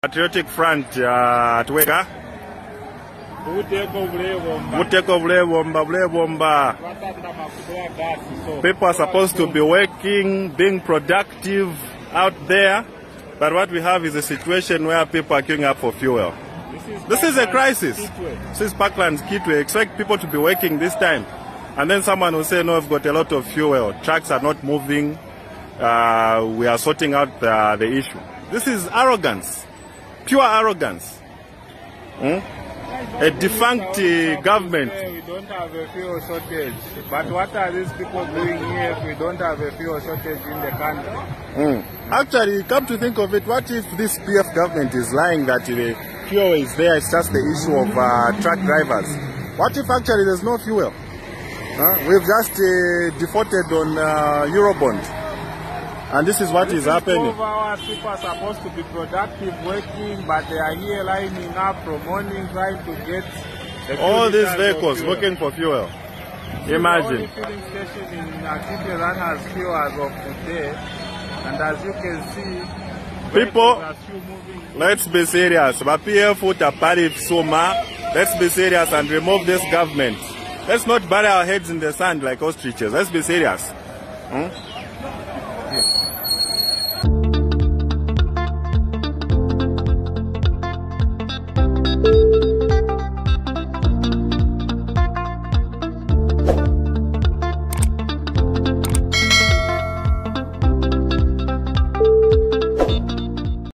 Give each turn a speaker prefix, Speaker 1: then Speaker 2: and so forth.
Speaker 1: Patriotic Front at Wega. People are supposed to be working, being productive out there, but what we have is a situation where people are queuing up for fuel. This is a crisis. This is Parklands Kitwe. Expect people to be working this time, and then someone will say, no, we've got a lot of fuel, trucks are not moving, we are sorting out the issue. This is arrogance, pure arrogance. A defunct government.
Speaker 2: We don't have a fuel shortage. But what are these people doing here if we don't have a fuel shortage in the country?
Speaker 1: Actually, come to think of it, what if this PF government is lying that the fuel is there, it's just the issue of truck drivers? What if actually there's no fuel? We've just defaulted on Eurobond. And this is what is happening.
Speaker 2: People are supposed to be productive working, but they are here lining up from morning trying to get
Speaker 1: all these vehicles looking for fuel. Imagine.
Speaker 2: The only filling station in Kitwe that has fuel as of today, and as you can see,
Speaker 1: people, let's be serious. Let's be serious and remove this government. Let's not bury our heads in the sand like ostriches. Let's be serious.
Speaker 3: Thank you.